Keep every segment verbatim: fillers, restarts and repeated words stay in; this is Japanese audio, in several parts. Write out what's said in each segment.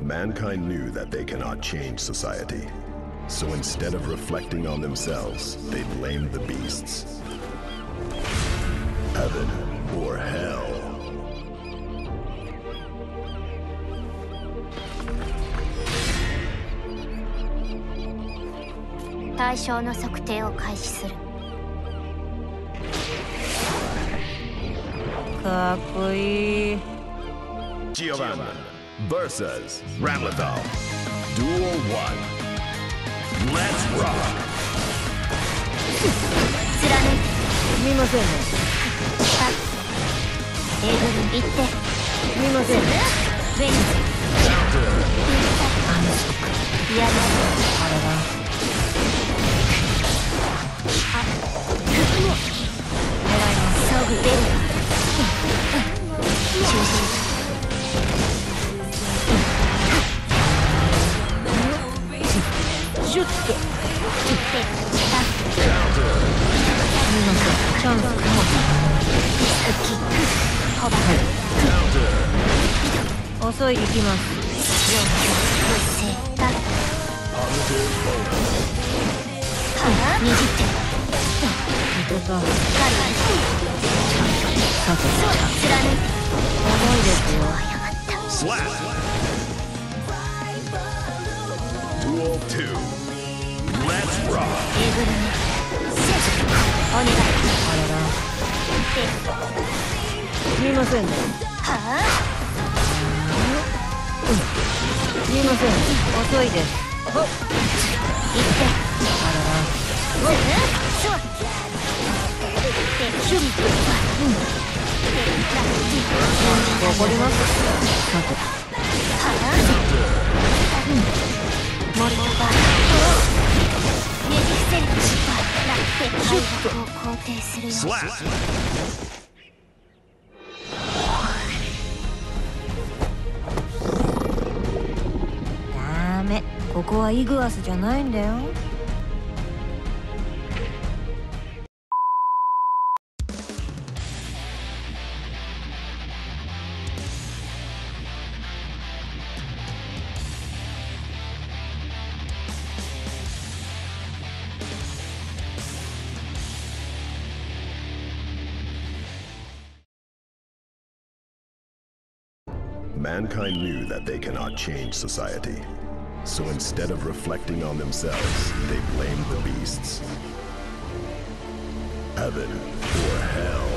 Mankind knew that they cannot change society. So instead of reflecting on themselves, they blamed the beasts. Heaven or hell. 対象の測定を開始する。 かっこいい。 Giovanna versus Ramlethal. Duel one. Let's rock. 貫いて。 見ませんね。 A軍行って。 見ませんね。 フェニス。あのショック。やだ。あれだ。ソグ出る。中心。 シュッと。見ません。チャンスかも。遅い行きます。 にじって。 見てた。さて、 貫いて。 重いですよ。 Slap. Duel two. Let's rock. えぐるね。お願い。 あれだ。見ませんね。 はあ。 見ません。遅いです。 行って。 あれだ。 そう。 シュッと。怒ります。さて。 はあ。モルトバー。ねじ伏せる失敗。ラッテ開発を肯定するよ。 ダメ。ここはイグアスじゃないんだよ。 Mankind knew that they cannot change society. So instead of reflecting on themselves, they blamed the beasts. Heaven or hell.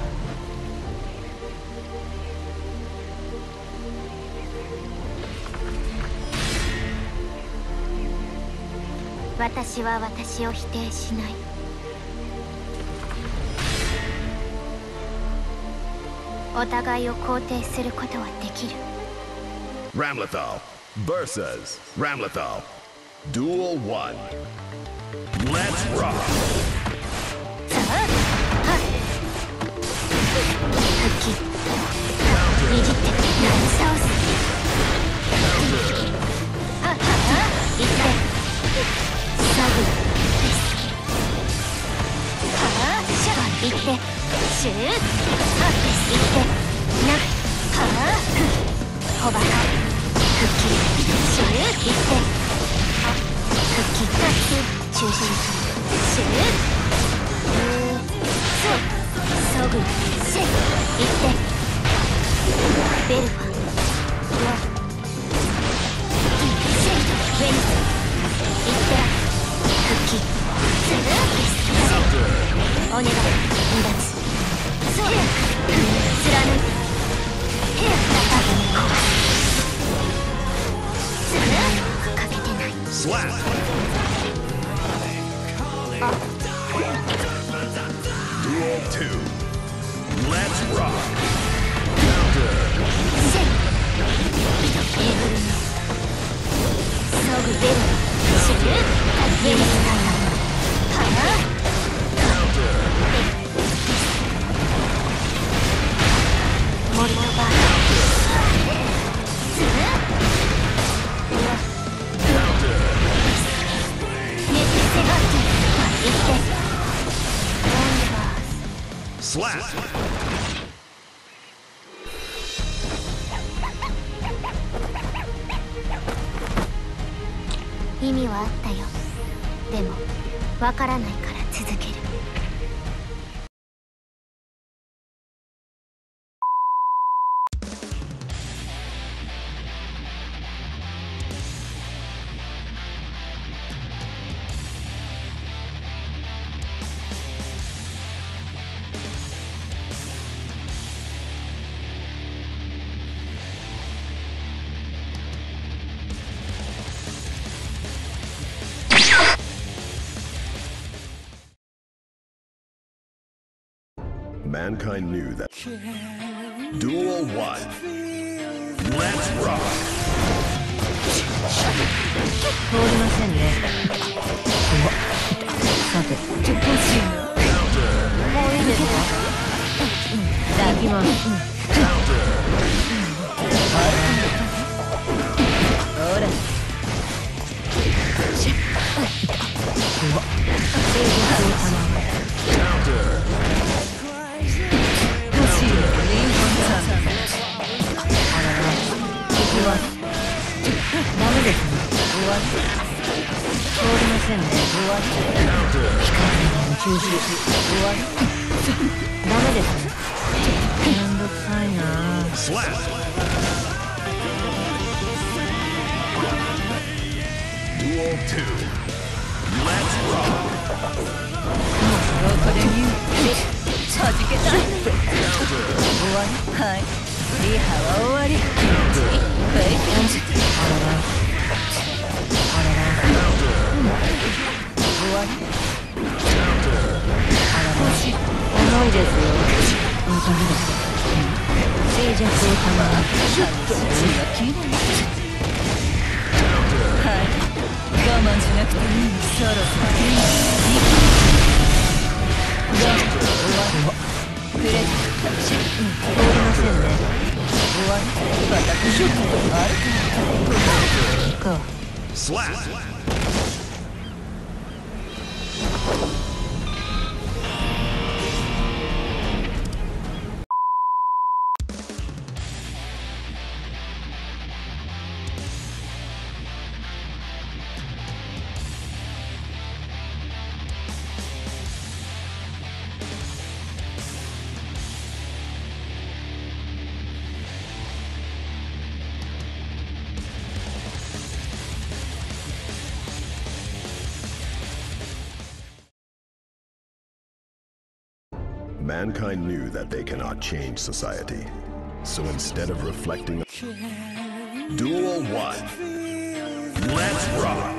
私は私を否定しない。お互いを肯定することはできる。 Ramlethal versus Ramlethal. Duel one. Let's rock. さあ、はっ。復帰。にじって、なぎ倒す。はっはっは。いって。サグです。はあ、シャー。いって。シュー。はっ。いって。な。はあ。ホバカ。復帰。シュー。いって。復帰。中心。シュー。そう。ソグ。セッ。いって。ベルファ。ロ。セッ。ウェニス。いってら。復帰。スルーです。お願い。離脱。そう。貫いて。ヘアスラパートにこう。スルー。欠けてない。 Slap. あ。 Duel two. Let's rock. セッ。エブルの。ソグベル。シュルー。ウェニスタイガー。はぁ。モルトバーガー。スルー。ネットセガット。いって。オンバース。 Slap. 意味はあったよ。でもわからないから続ける。 Mankind knew that. Duel one. Let's rock. 通りませんね。うわ、さて、ちょっとしいな。もういいですか？行きます。ほら。うわ、正義を頼む。ダメですね。終わり。通りませんね。終わり。中止。終わり。ダメですね。めんどくさいなぁ。 Duel two. Let's rock. もうこれにはじけたい。終わり。はい。リハは終わり。フェイク。あらら。あらら。終わり。あらら。重いですよ。本当にです。静寂をたまらシュッと血がきれい。はい。我慢しなくていい。そろそろいい。終わり。プレゼントシュッ通りませんね。終わり。私のことがあるからか。 Slap. Mankind knew that they cannot change society. So instead of reflecting... Duel one. Let's rock!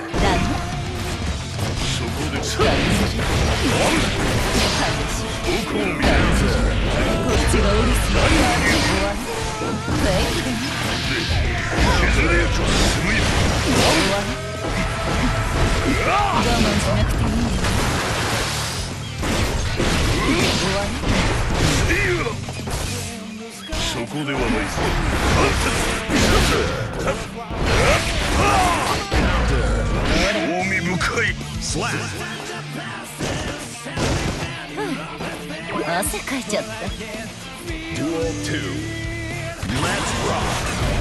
Slap! 汗かいちゃった。 Duel two. Let's rock!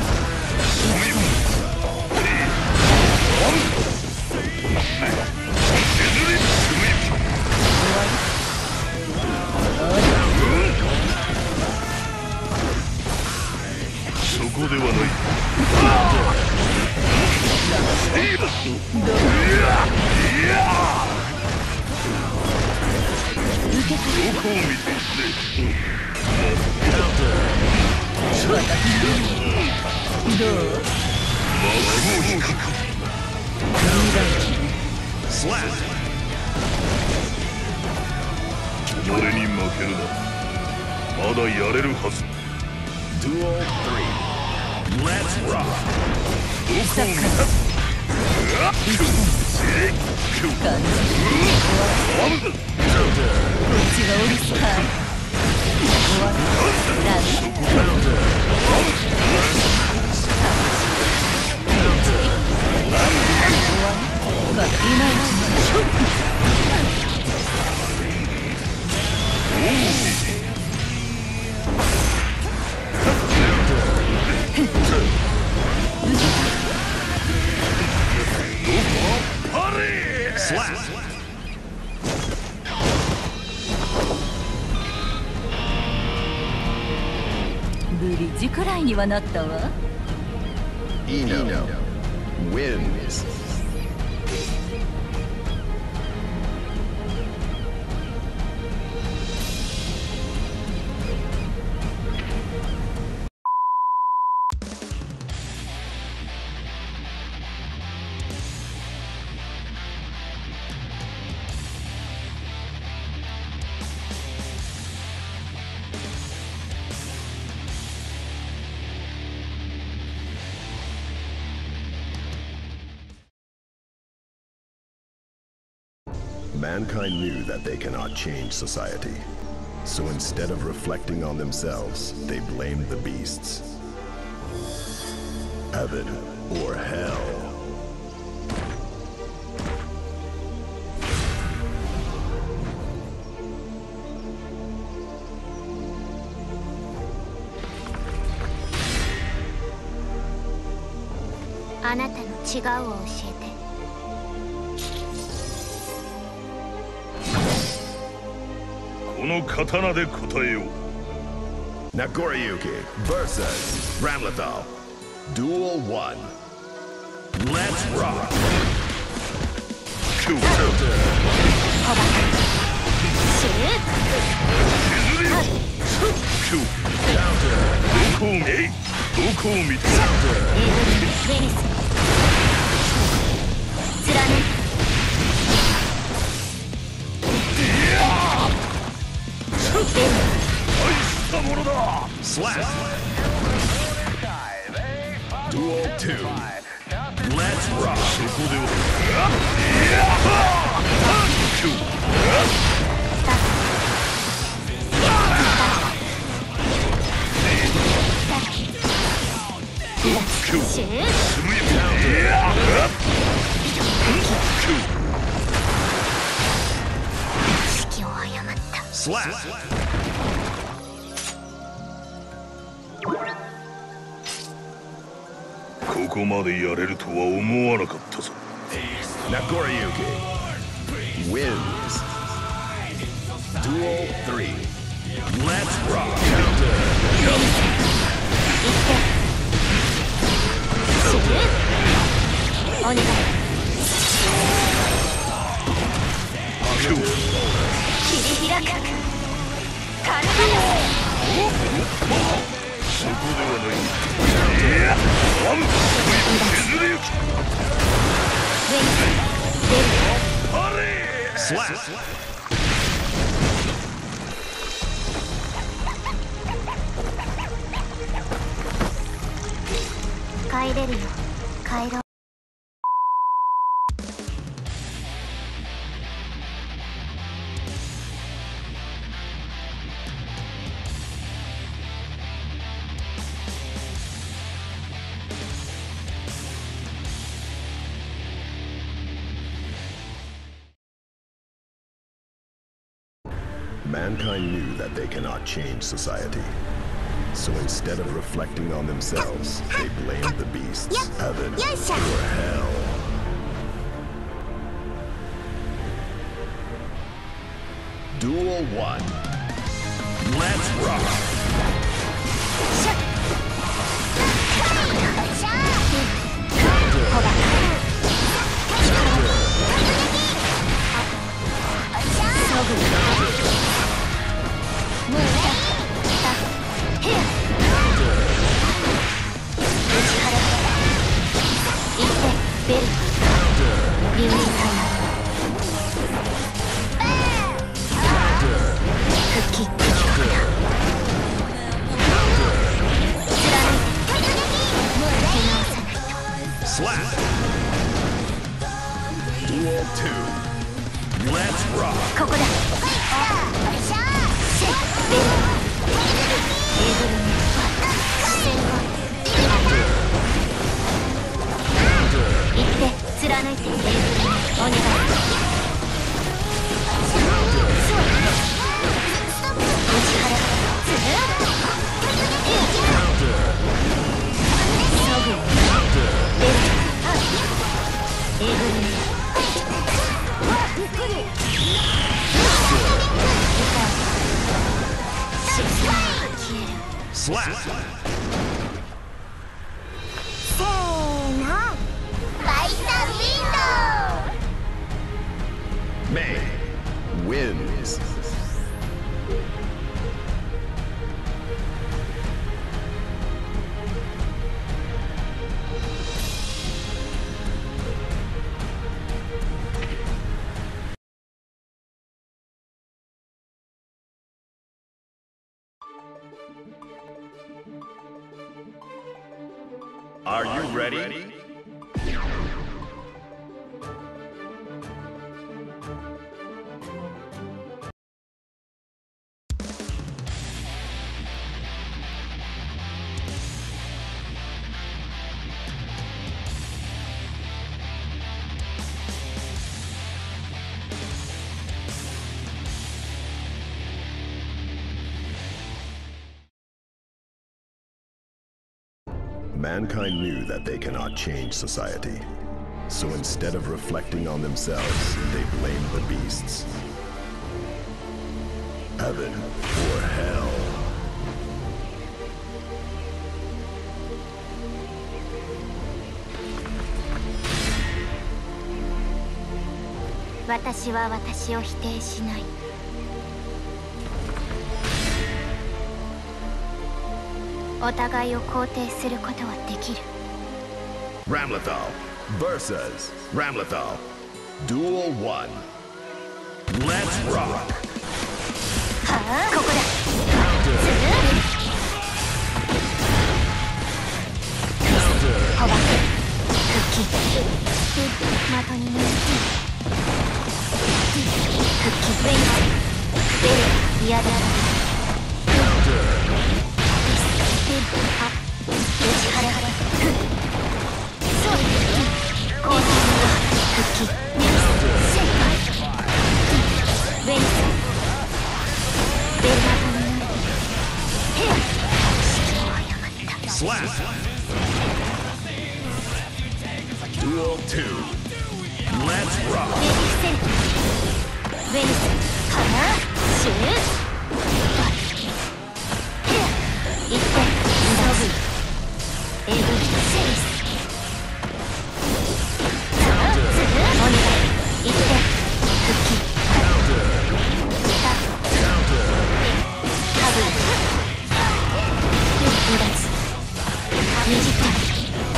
Slap! 俺に負けるな。まだやれるはず。 Duel three. Let's rock! どこを見た？どこ？ じくらいにはなったわ。 Eno wins. Mankind knew that they cannot change society. So instead of reflecting on themselves, they blamed the beasts. Heaven or hell. Nagoriyuki versus Ramlethal. Duel one. Let's rock. Counter. Slap. Duel two. Let's rock. Slap. Nagoriyuki wins. Duel three. Let's rock. Counter. Slap. Mankind knew that they cannot change society. So instead of reflecting on themselves, they blamed the beasts, heaven or hell. Duel one. Let's rock. Slap. Duel two. Let's rock. Slap. wins. Are you ready? Mankind knew that they cannot change society. So instead of reflecting on themselves, they blamed the beasts. Heaven or hell. 私は私を否定しない。お互いを肯定することはできる。 Ramlethal versus Ramlethal. Duel one. Let's rock. はあ、ここだ。ほばけ復帰的に抜いて復帰ベンベル嫌だあよしハラハラそう後半は復帰先輩ベンベルマトに抜いてヘア指揮を誤った Duel two. Let's rock. ウェニスはなシューいってダブルエグセリスさあすぐお願いいって復帰タタブル離脱短い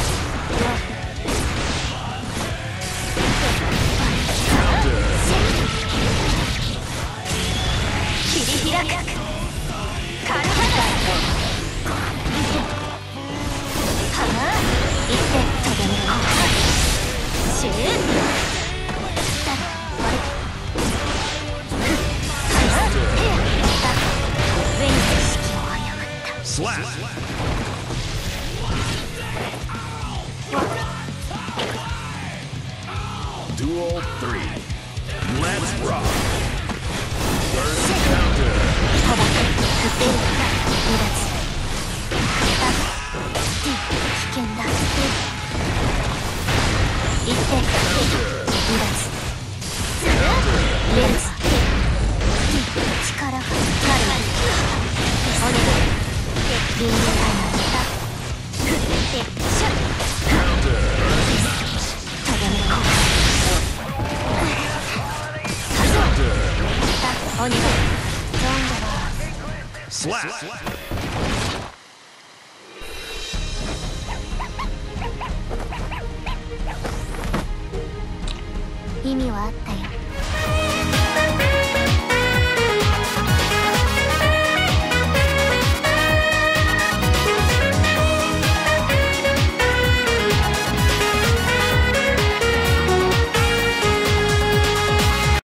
切り開くカルハダはな行ってとどめろシューだあれはなヘアだウェニス指揮を誤ったスラッ Duel three. Let's rock. First counter. ほばけ振っている離脱だ危険だ行って離脱すぐレンズ力がカルマお願いリングタイムだ振ってシュッとどめろお願いゾンドラ Slap.